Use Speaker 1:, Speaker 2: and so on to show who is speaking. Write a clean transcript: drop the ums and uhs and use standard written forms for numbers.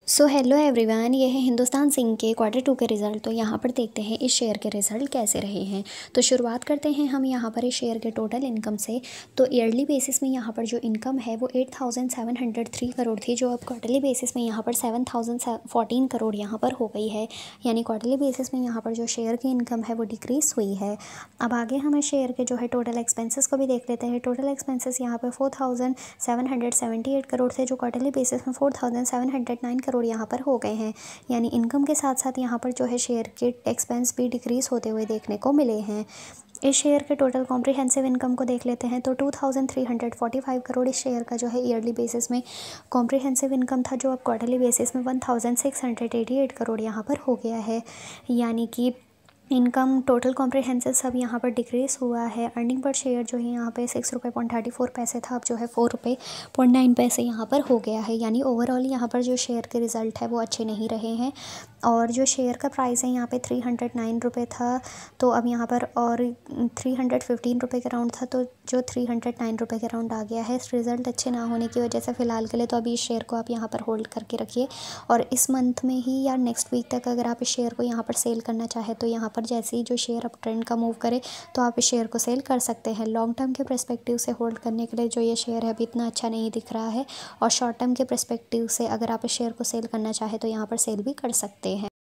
Speaker 1: So hello everyone, ये है Hindustan zinc के Q2 के रिज़ल्ट। तो यहाँ पर देखते हैं इस शेयर के रिज़ल्ट कैसे रहे हैं। तो शुरुआत करते हैं हम यहाँ पर इस शेयर के टोटल इनकम से। तो ईयरली बेसिस में यहाँ पर जो इनकम है वो 8,703 करोड़ थी, जो अब क्वार्टरली बेसिस में यहाँ पर 7,014 करोड़ यहाँ पर हो गई है। यानी क्वार्टरली बेसिस में यहाँ पर जो शेयर की इनकम है वो डिक्रीज़ हुई है। अब आगे हम इस शेयर के जो है टोटल एक्सपेंसेस को भी देख लेते हैं। टोटल एक्सपेंसेस यहाँ पर 4,778 करोड़ थे, जो क्वार्टरली बेसिस में 4,709 करोड़ यहाँ पर हो गए हैं। यानी इनकम के साथ साथ यहाँ पर जो है शेयर के एक्सपेंस भी डिक्रीज़ होते हुए देखने को मिले हैं। इस शेयर के टोटल कॉम्प्रिहेंसिव इनकम को देख लेते हैं। तो 2,345 करोड़ इस शेयर का जो है ईयरली बेसिस में कॉम्प्रिहेंसिव इनकम था, जो अब क्वार्टरली बेसिस में 1,688 करोड़ यहाँ पर हो गया है। यानी कि इनकम टोटल कॉम्प्रिहेंसिव सब यहाँ पर डिक्रीज़ हुआ है। अर्निंग पर शेयर जो है यहाँ पे 6.34 रुपये था, अब जो है 4.09 रुपये यहाँ पर हो गया है। यानी ओवरऑल यहाँ पर जो शेयर के रिज़ल्ट है वो अच्छे नहीं रहे हैं। और जो शेयर का प्राइस है यहाँ पे 309 रुपये था, तो अब यहाँ पर और 315 रुपये के राउंड था, तो जो 309 रुपये के राउंड आ गया है। रिज़ल्ट अच्छे ना होने की वजह से फ़िलहाल के लिए तो अभी इस शेयर को आप यहाँ पर होल्ड करके रखिए, और इस मंथ में ही या नेक्स्ट वीक तक अगर आप इस शेयर को यहाँ पर सेल करना चाहें तो यहाँ पर जैसे ही जो शेयर अप ट्रेंड का मूव करे तो आप इस शेयर को सेल कर सकते हैं। लॉन्ग टर्म के पर्सपेक्टिव से होल्ड करने के लिए जो ये शेयर है अभी इतना अच्छा नहीं दिख रहा है, और शॉर्ट टर्म के पर्सपेक्टिव से अगर आप इस शेयर को सेल करना चाहें तो यहाँ पर सेल भी कर सकते हैं।